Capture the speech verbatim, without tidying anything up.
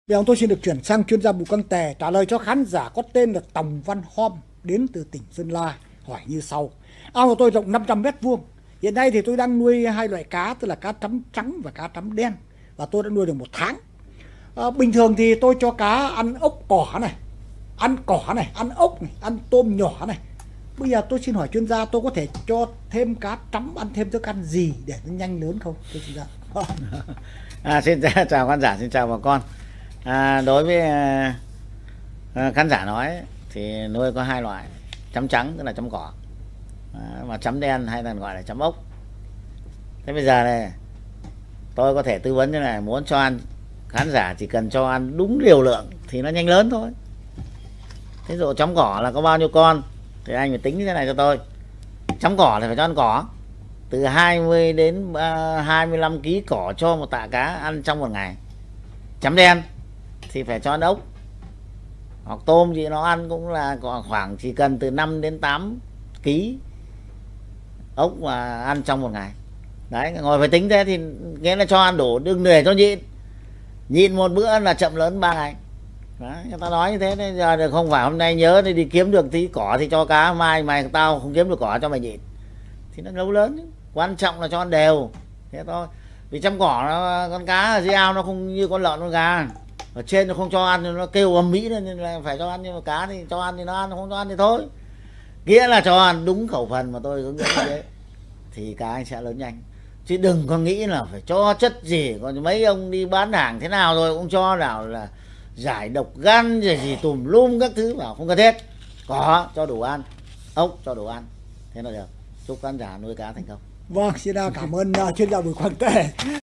Bây giờ tôi xin được chuyển sang chuyên gia Bùi Quang Tề trả lời cho khán giả có tên là Tòng Văn Hom đến từ tỉnh Sơn La, hỏi như sau. Ao của tôi rộng năm trăm mét vuông. Hiện nay thì tôi đang nuôi hai loại cá, tức là cá trắm trắng và cá trắm đen, và tôi đã nuôi được một tháng. À, bình thường thì tôi cho cá ăn ốc cỏ này, ăn cỏ này, ăn ốc này, ăn tôm nhỏ này. Bây giờ tôi xin hỏi chuyên gia, tôi có thể cho thêm cá trắm ăn thêm thức ăn gì để nó nhanh lớn không? Tôi chuyên gia. À, xin chào khán giả, xin chào bà con. À, đối với à, khán giả nói thì nuôi có hai loại, chấm trắng tức là chấm cỏ, à, và chấm đen hay là gọi là chấm ốc. Thế bây giờ này tôi có thể tư vấn như này, muốn cho ăn, khán giả chỉ cần cho ăn đúng liều lượng thì nó nhanh lớn thôi. Ví dụ chấm cỏ là có bao nhiêu con thì anh phải tính như thế này cho tôi. Chấm cỏ thì phải cho ăn cỏ từ hai mươi đến hai mươi lăm ki lô gam cỏ cho một tạ cá ăn trong một ngày. Chấm đen thì phải cho ăn ốc hoặc tôm, thì nó ăn cũng là khoảng chỉ cần từ năm đến tám ki lô gam ốc mà ăn trong một ngày. Đấy, ngồi phải tính thế thì nghĩa là cho ăn đủ, đừng để cho nhịn. Nhịn một bữa là chậm lớn ba ngày. Đấy, người ta nói như thế nên giờ không phải hôm nay nhớ đi kiếm được tí cỏ thì cho cá, mai mày tao không kiếm được cỏ cho mày nhịn thì nó lâu lớn. Quan trọng là cho ăn đều thế thôi. Vì trong cỏ nó, con cá ở dưới ao nó không như con lợn con gà, ở trên nó không cho ăn, nó kêu ầm ĩ nên là phải cho ăn. Nhưng mà cá thì cho ăn thì nó ăn, không cho ăn thì thôi. Nghĩa là cho ăn đúng khẩu phần mà tôi hướng dẫn như thế thì cá anh sẽ lớn nhanh. Chứ đừng có nghĩ là phải cho chất gì. Còn mấy ông đi bán hàng thế nào rồi cũng cho nào là giải độc gan rồi gì tùm lum các thứ vào, không cần thiết. Có cho đủ ăn, ốc cho đủ ăn, thế là được. Chúc khán giả nuôi cá thành công. Vâng, xin cảm ơn uh, chuyên gia Bùi Quang Tề.